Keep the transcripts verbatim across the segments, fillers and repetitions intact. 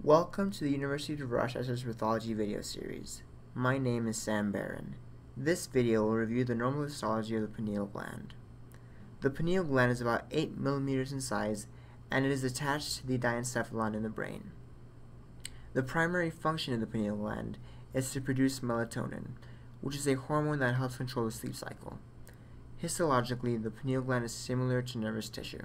Welcome to the University of Rochester's Pathology video series. My name is Sam Barron. This video will review the normal histology of the pineal gland. The pineal gland is about eight millimeters in size and it is attached to the diencephalon in the brain. The primary function of the pineal gland is to produce melatonin, which is a hormone that helps control the sleep cycle. Histologically, the pineal gland is similar to nervous tissue.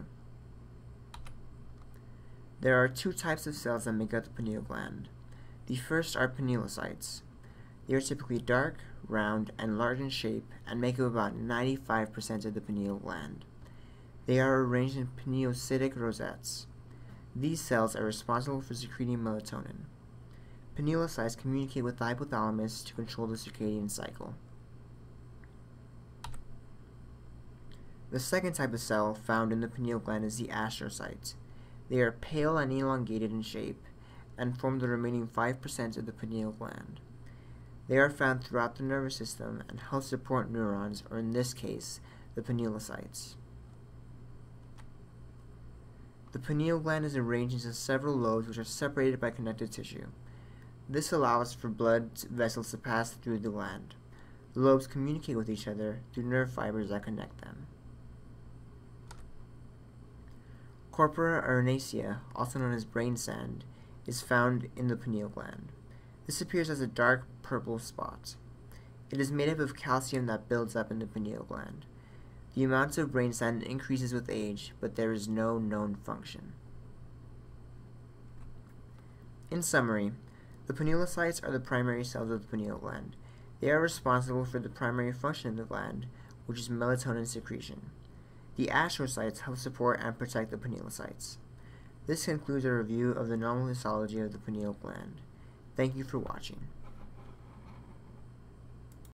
There are two types of cells that make up the pineal gland. The first are pinealocytes. They are typically dark, round, and large in shape and make up about ninety-five percent of the pineal gland. They are arranged in pineocytic rosettes. These cells are responsible for secreting melatonin. Pinealocytes communicate with the hypothalamus to control the circadian cycle. The second type of cell found in the pineal gland is the astrocytes. They are pale and elongated in shape and form the remaining five percent of the pineal gland. They are found throughout the nervous system and help support neurons, or in this case, the pinealocytes. The pineal gland is arranged into several lobes which are separated by connective tissue. This allows for blood vessels to pass through the gland. The lobes communicate with each other through nerve fibers that connect them. Corpora arenacea, also known as brain sand, is found in the pineal gland. This appears as a dark purple spot. It is made up of calcium that builds up in the pineal gland. The amount of brain sand increases with age, but there is no known function. In summary, the pinealocytes are the primary cells of the pineal gland. They are responsible for the primary function of the gland, which is melatonin secretion. The astrocytes help support and protect the pinealocytes. This concludes a review of the normal histology of the pineal gland. Thank you for watching.